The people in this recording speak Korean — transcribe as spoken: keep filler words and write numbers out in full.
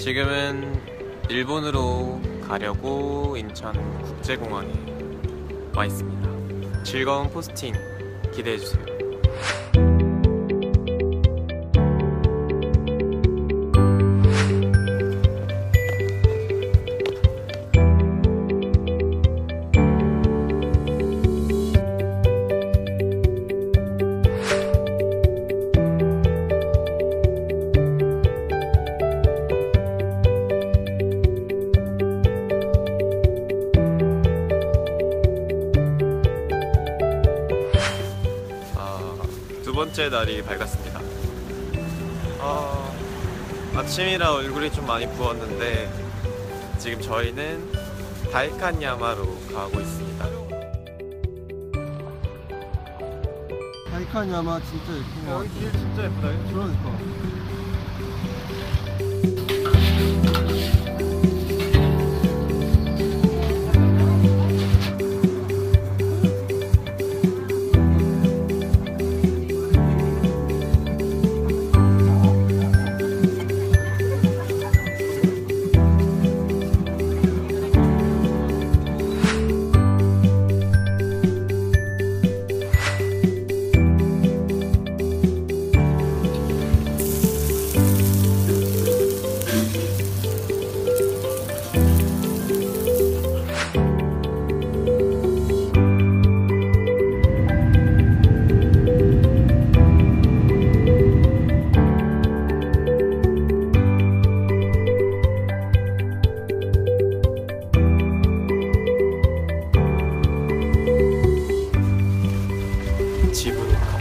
지금은 일본으로 가려고 인천국제공항에 와 있습니다. 즐거운 포스팅 기대해주세요. 두 번째 날이 밝았습니다. 어, 아침이라 얼굴이 좀 많이 부었는데 지금 저희는 다이칸야마로 가고 있습니다. 다이칸야마 진짜 예쁜 거 같아. 여기 길 진짜 예쁘다. 그러니까. 집으로